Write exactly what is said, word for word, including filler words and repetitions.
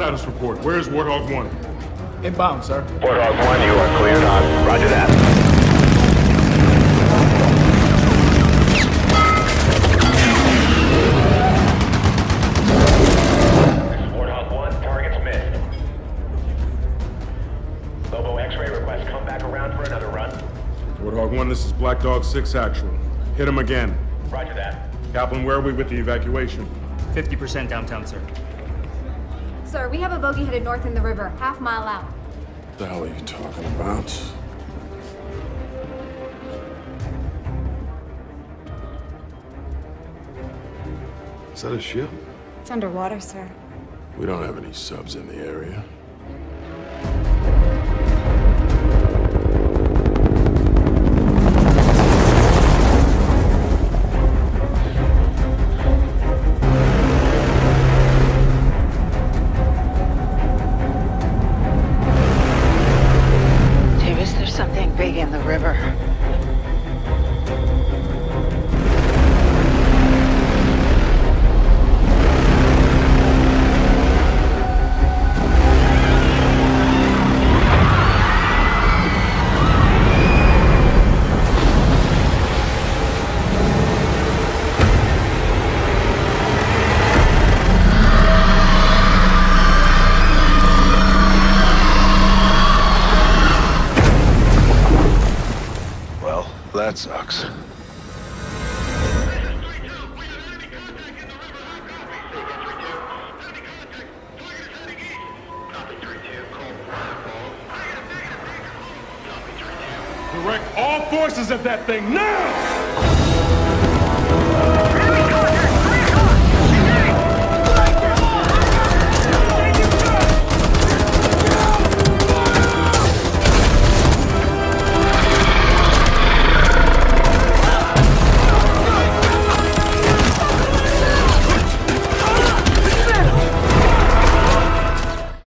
status report. Where's Warthog one? Inbound, sir. Warthog one, you are cleared on. Roger that. Warthog one, this is Black Dog six actual. Hit him again. Roger that. Kaplan, where are we with the evacuation? fifty percent downtown, sir. Sir, we have a bogey headed north in the river, half mile out. What the hell are you talking about? Is that a ship? It's underwater, sir. We don't have any subs in the area. Big in the river. That sucks. Direct all forces at that thing now!